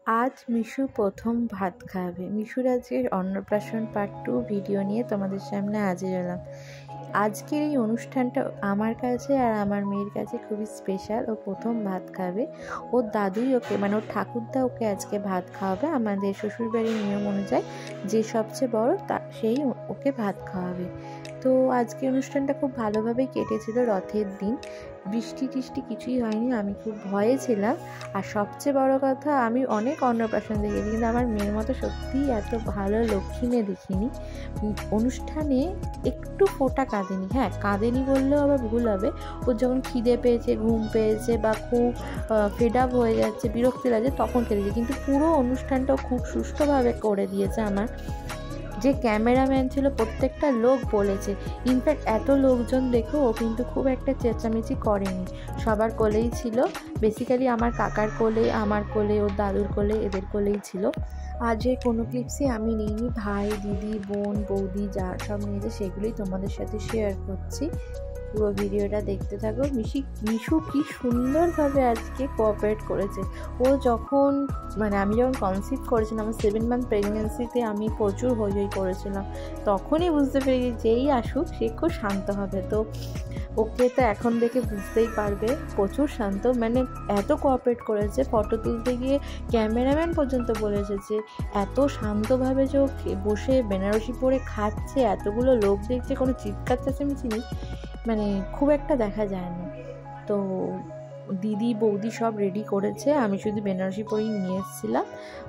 আজ মিশু প্রথম ভাত খাবে। মিশুর আজকের অন্নপ্রাশন পার্ট 2 ভিডিও নিয়ে তোমাদের সামনে হাজির হলাম। আজকের এই অনুষ্ঠানটা আমার কাছে আর আমার মেয়ের কাছে খুবই স্পেশাল। ও প্রথম ভাত খাবে। ওর দাদুই ওকে ওর ঠাকুরদা ওকে আজকে ভাত খাওয়াবে। আমাদের শ্বশুরবাড়ির নিয়ম অনুযায়ী যে সবচেয়ে বড় সেই ওকে ভাত খাওয়াবে। তো আজকে অনুষ্ঠানটা খুব ভালোভাবেই কেটেছিল। রথের দিন বৃষ্টি টিষ্টি কিছুই হয়নি, আমি খুব ভয়ে ছিলাম। আর সবচেয়ে বড় কথা, আমি অনেক অন্নপ্রাশন দেখেছি কিন্তু আমার মেয়ের মতো সত্যিই এত ভালো লক্ষ্মী মেয়ে দেখিনি। অনুষ্ঠানে একটু ফোঁটা কাঁদেনি। হ্যাঁ, কাঁদেনি বললেও আবার ভুল হবে। ওর যখন খিদে পেয়েছে, ঘুম পেয়েছে বা খুব ফেড আপ হয়ে যাচ্ছে, বিরক্তি লাগছে, তখন কেঁদেছে। কিন্তু পুরো অনুষ্ঠানটাও খুব সুষ্ঠুভাবে করে দিয়েছে। আমার যে ক্যামেরাম্যান ছিল প্রত্যেকটা লোক বলেছে, ইনফ্যাক্ট এত লোকজন দেখেও ও কিন্তু খুব একটা চেঁচামেচি করেনি। সবার কোলেই ছিল, বেসিক্যালি আমার কাকার কোলে, আমার কোলে, ওর দাদুর কোলে, এদের কোলেই ছিল। আজ এই কোনো ক্লিপসই আমি নিইনি। ভাই, দিদি, বোন, বৌদি যা সব নিয়েছে সেগুলোই তোমাদের সাথে শেয়ার করছি। পুরো ভিডিওটা দেখতে থাকো। মিশু কি সুন্দরভাবে আজকে কোঅপারেট করেছে। ও যখন আমি যখন কনসিভ করেছিলাম, আমার 7 মান্থ প্রেগনেন্সিতে আমি প্রচুর হই করেছিলাম, তখনই বুঝতে পেরেছি যেই আসুক সে খুব শান্ত হবে। তো ওকে তো এখন দেখে বুঝতেই পারবে, প্রচুর শান্ত। এত কোঅপারেট করেছে, ফটো তুলতে গিয়ে ক্যামেরাম্যান পর্যন্ত বলেছে যে এত শান্তভাবে যে ও বসে বেনারসি পরে খাচ্ছে, এতগুলো লোক দেখছে, কোনো চিৎকার চেঁচামেচি নেই, খুব একটা দেখা যায় না। তো দিদি বৌদি সব রেডি করেছে, আমি শুধু বেনারসি পরেই নিয়ে এসেছিলাম।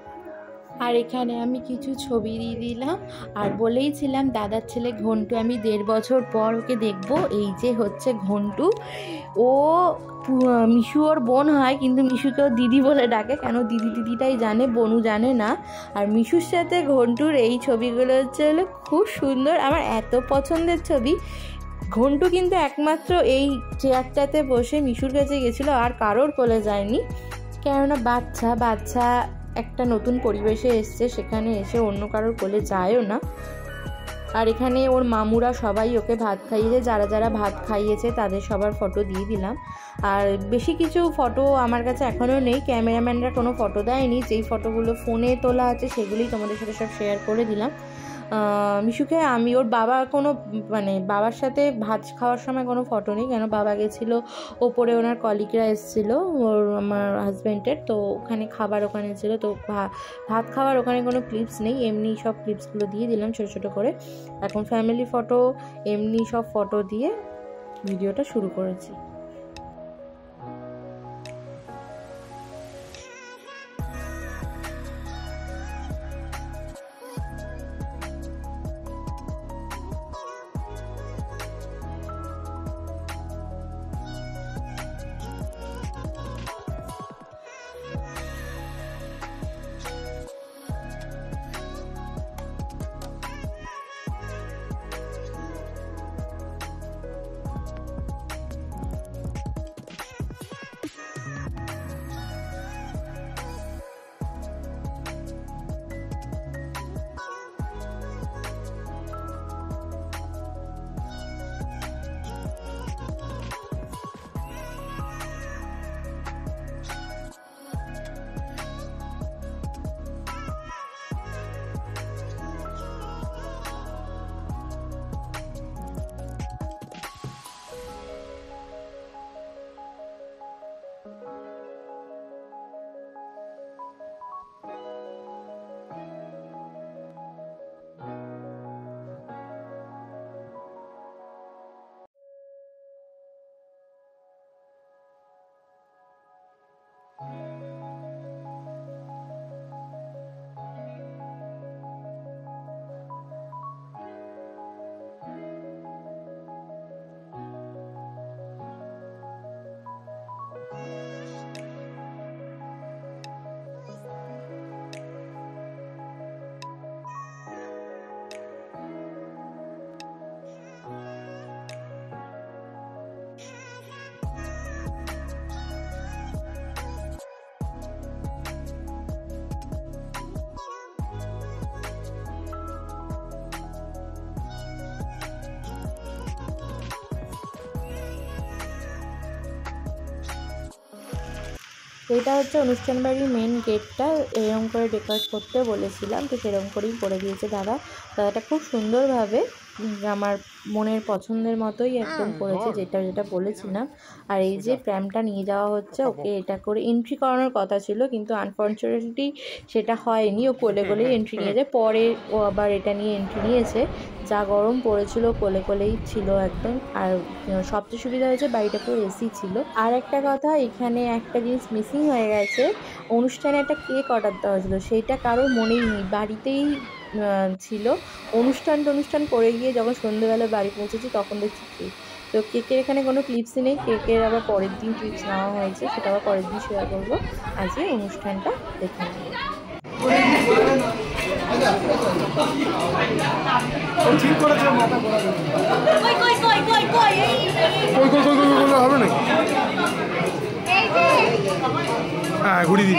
আর এখানে আমি কিছু ছবি দিয়ে দিলাম। আর বলেইছিলাম দাদার ছেলে ঘন্টু, আমি 1.5 বছর পর ওকে দেখব। এই যে হচ্ছে ঘন্টু। ও মিশু ওর বোন হয়, কিন্তু মিশুকেও দিদি বলে ডাকে। কেন দিদিটাই জানে, বনু জানে না। আর মিশুর সাথে ঘন্টুর এই ছবিগুলো হলো খুব সুন্দর, আমার এত পছন্দের ছবি। ঘন্টু কিন্তু একমাত্র এই চেয়ারটাতে বসে মিশুর কাছে গেছিলো, আর কারোর কোলে যায়নি। কেননা বাচ্চা একটা নতুন পরিবেশে এসছে, সেখানে এসে অন্য কারোর কোলে যায়ও না। আর এখানে ওর মামুরা সবাই ওকে ভাত খাইয়েছে, যারা ভাত খাইয়েছে তাদের সবার ফটো দিয়ে দিলাম। আর বেশি কিছু ফটো আমার কাছে এখনও নেই, ক্যামেরাম্যানরা কোনো ফটো দেয়নি। যেই ফটোগুলো ফোনে তোলা আছে সেগুলোই তোমাদের সাথে সব শেয়ার করে দিলাম। মিশুকে আমি ওর বাবা কোনো বাবার সাথে ভাত খাওয়ার সময় কোনো ফটো নেই, কেন বাবা গেছিলো ওপরে, ওনার কলিগরা এসেছিলো আমার হাজব্যান্ডের, তো ওখানে খাবার ওখানে ছিল, তো ভাত খাওয়ার ওখানে কোনো ক্লিপস নেই। এমনি সব ক্লিপসগুলো দিয়ে দিলাম ছোটো ছোটো করে। এখন ফ্যামিলি ফটো, এমনি সব ফটো দিয়ে ভিডিওটা শুরু করেছি। এটা হচ্ছে অনুষ্ঠান বাড়ির মেন গেটটা, এরকম করে ডেকোরেট করতে বলেছিলাম, তো সেরকম করেই করে দিয়েছে দাদাটা খুব সুন্দরভাবে আমার মনের পছন্দের মতোই একদম করেছে, যেটা বলেছিলাম। আর এই যে প্র্যামটা নিয়ে যাওয়া হচ্ছে, ওকে এটা করে এন্ট্রি করানোর কথা ছিল, কিন্তু আনফর্চুনেটলি সেটা হয়নি, ও কোলে কোলেই এন্ট্রি নিয়ে যায়। পরে ও আবার এটা নিয়ে এন্ট্রি নিয়েছে। যা গরম পড়েছিল, কোলে কোলেই ছিল একদম। আর সবচেয়ে সুবিধা হয়েছে বাড়িটা পুরো এসি ছিল। আর একটা কথা, এখানে একটা জিনিস মিসিং হয়ে গেছে, অনুষ্ঠানে একটা কেক অর্ডার দেওয়া হয়েছিল, সেইটা কারোর মনেই নেই, বাড়িতেই ছিল। অনুষ্ঠান করে গিয়ে যখন সন্ধ্যেবেলা বাড়ি পৌঁছেছি তখন দেখছি কেক। তো কেকের এখানে কোনো ক্লিপসই নেই, কেকের আবার পরের দিন ক্লিপস নেওয়া হয়েছে, সেটা আবার পরের দিন শেয়ার করবো। আজকে অনুষ্ঠানটা দেখে নেব। হবে না, হ্যাঁ ঘুরি দিই।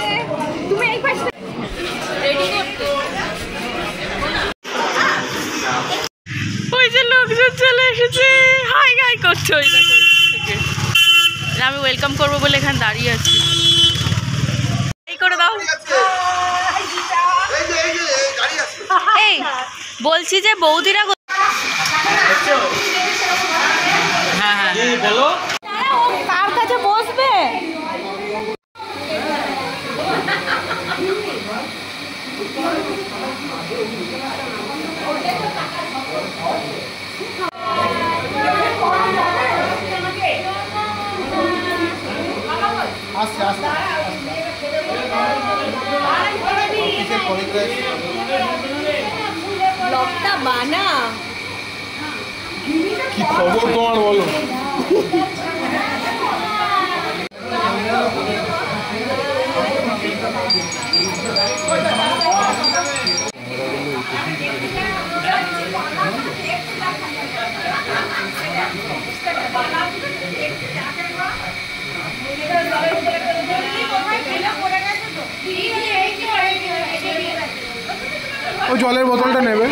ওই যে লোকজন চলে এসেছে, হাই হাই করছে ওই দেখো থেকে। আমি ওয়েলকাম করবো বলে এখানে দাঁড়িয়ে আছি। এই করে দাও। এই বলছি যে বৌদিরা হ্যাঁ হ্যাঁ বলো কার কাছে বসবে। ব্লগটা বানা, কি খবর তোমার বলো? ওই জলের বোতলটা নেবে।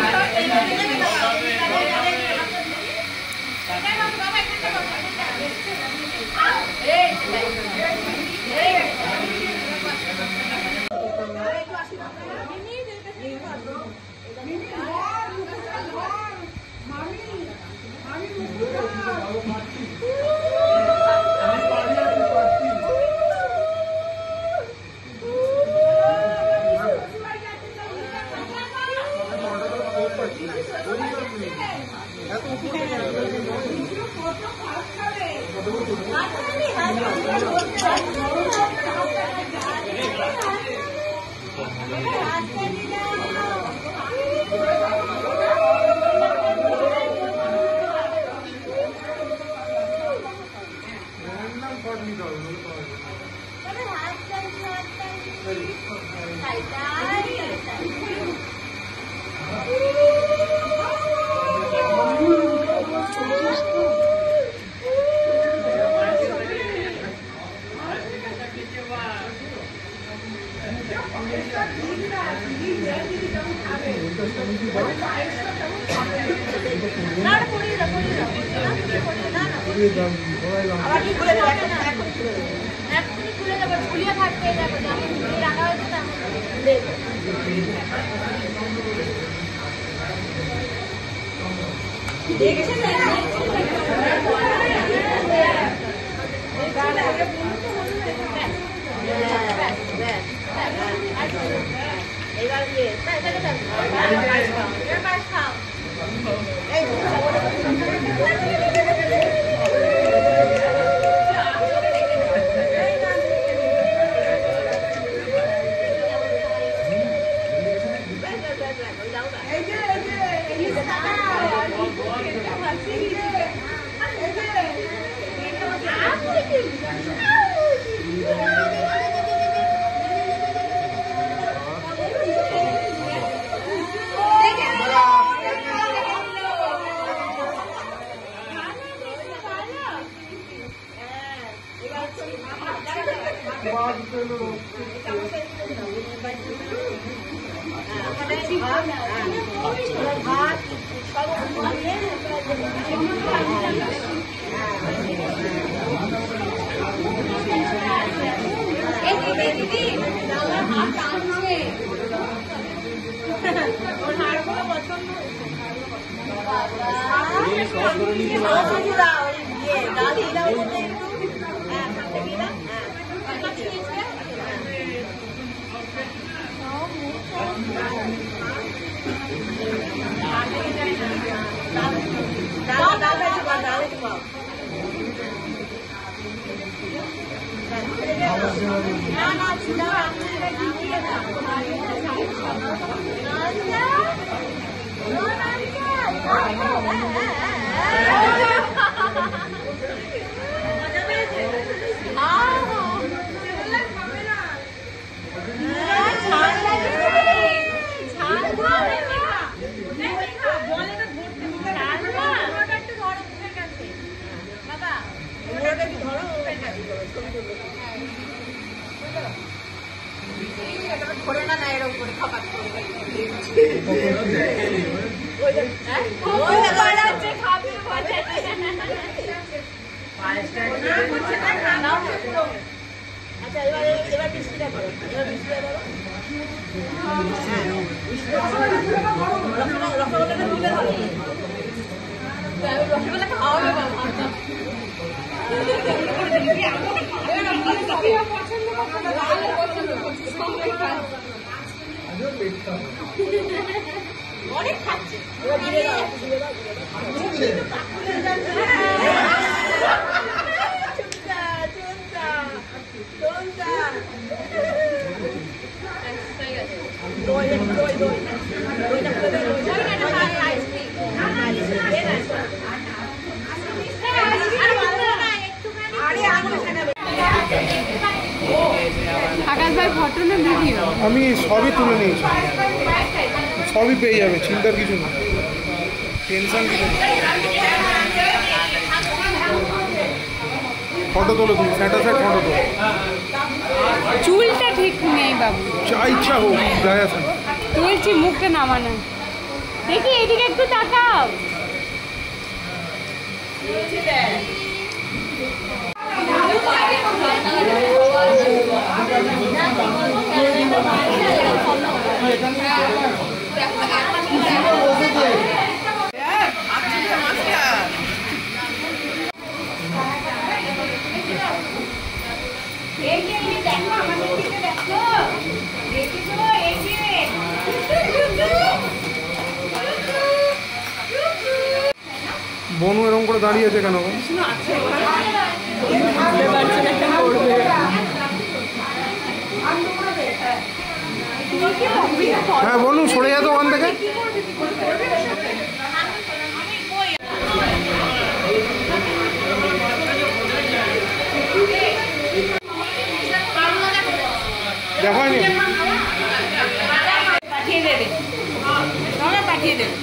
অনেক খাচ্ছে আকাশ ভাই ফটো না ভিডিও? আমি সবই তুলে নিয়েছি, সবই পেয়ে যাবে, চিন্তার কিছু নেই, টেনশন কিছু নেই। ফটো তোলো তুমি, স্যাটাসাইড ফটো তোলো, চুলটা ঠিক নেই বাবু, যা ইচ্ছা হোক, যায় আসে না। তুলছি, মুখটা নামানো। দেখি এদিকে একটু তাকাও। বনু এরকম করে দাঁড়িয়ে আছে কেন? হ্যাঁ বনু, সরে যেত ওখান থেকে। দেখায়নি, পাঠিয়ে দেবে, পাঠিয়ে দেবে।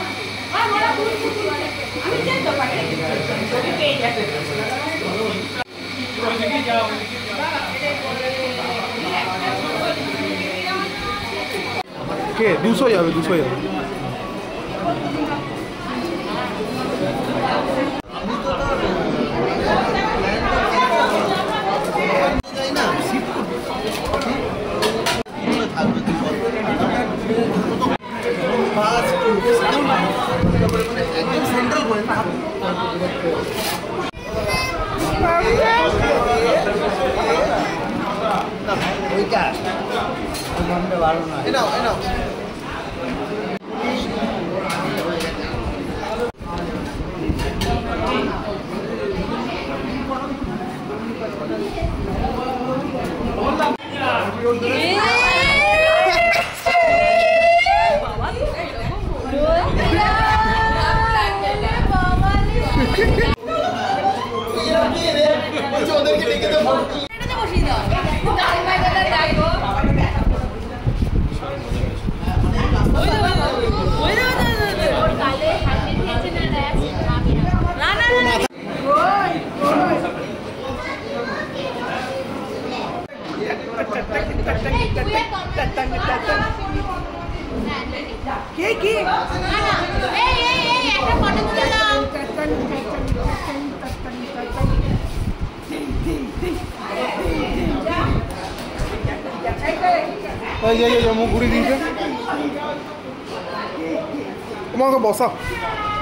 কে 200 যাবে, 200 যাবে। মুখ ঘুরিয়ে দিয়েছে তোমাকে বসা